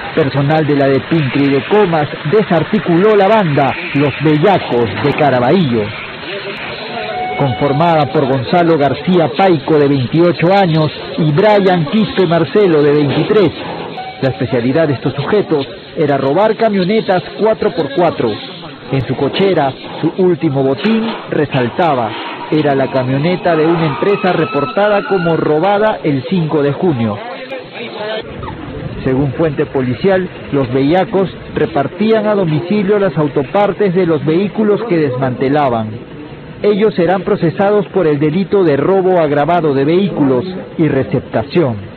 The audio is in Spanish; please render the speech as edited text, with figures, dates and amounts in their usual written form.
Personal de la de Pincre y de Comas desarticuló la banda Los Bellacos de Caraballo, conformada por Gonzalo García Paico, de 28 años, y Brian Quispe Marcelo, de 23. La especialidad de estos sujetos era robar camionetas 4x4. En su cochera, su último botín resaltaba: era la camioneta de una empresa reportada como robada el 5 de junio. Según fuente policial, los bellacos repartían a domicilio las autopartes de los vehículos que desmantelaban. Ellos serán procesados por el delito de robo agravado de vehículos y receptación.